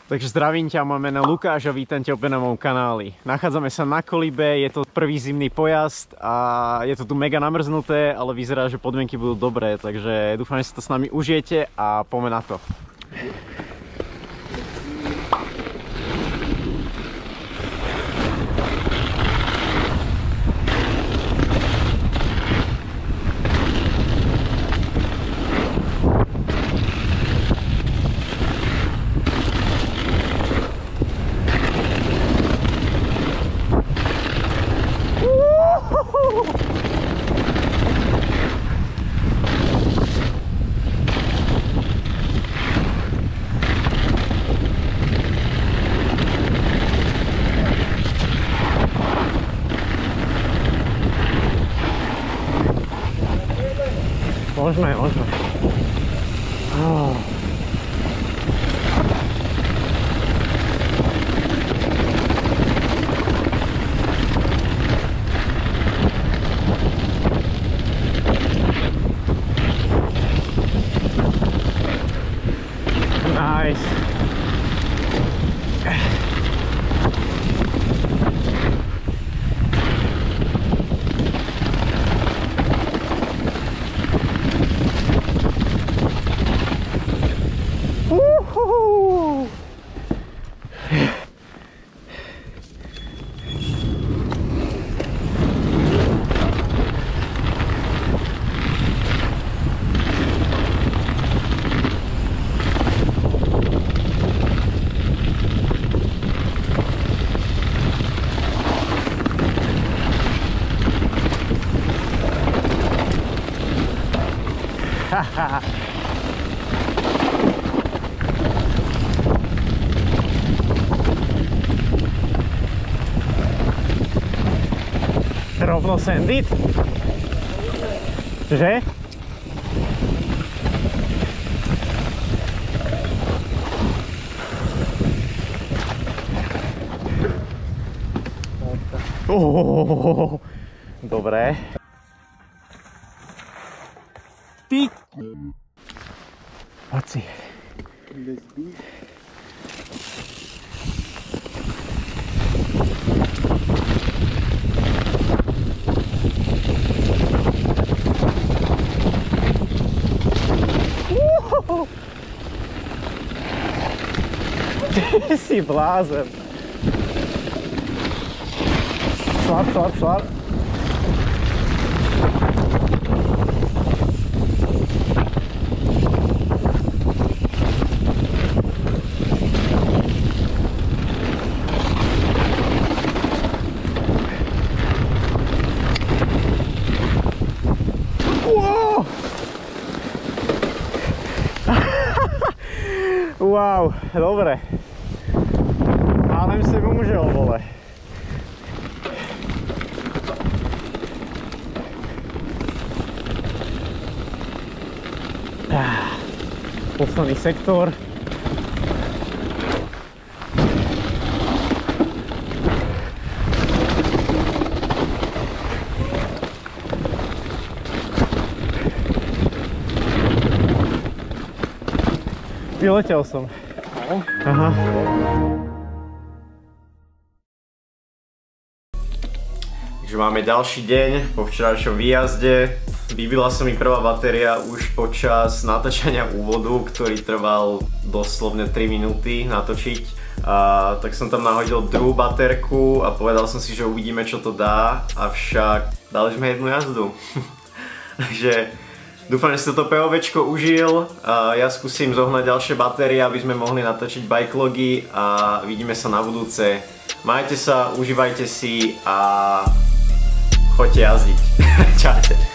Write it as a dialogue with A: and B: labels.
A: Takže zdravím ťa, moje meno Lukáš a vítam ťa opäť na mojom kanáli. Nachádzame sa na Kolibe, je to prvý zimný pojazd a je to tu mega namrznuté, ale vyzerá, že podmienky budú dobré, takže dúfam, že si to s nami užijete a poďme na to. Môžeme. Oh. Nice. Rovno sendit? Že? Dobre. Ty! Poď si. Ty si blázen. Šlap. Wow, dobre. Málem si umřel, vole. Posledný sektor. Vyletel som. Aha. Takže máme ďalší deň po včerajšom výjazde. Vybila sa mi prvá batéria už počas natáčania úvodu, ktorý trval doslovne 3 minúty natočiť. Tak som tam nahodil druhú batérku a povedal som si, že uvidíme, čo to dá, avšak dali sme jednu jazdu. Takže dúfam, že si toto POVčko užil. Ja skúsim zohnať ďalšie batérie, aby sme mohli natočiť bike logy a vidíme sa na budúce. Majte sa, užívajte si a choďte jazdiť. Čaute.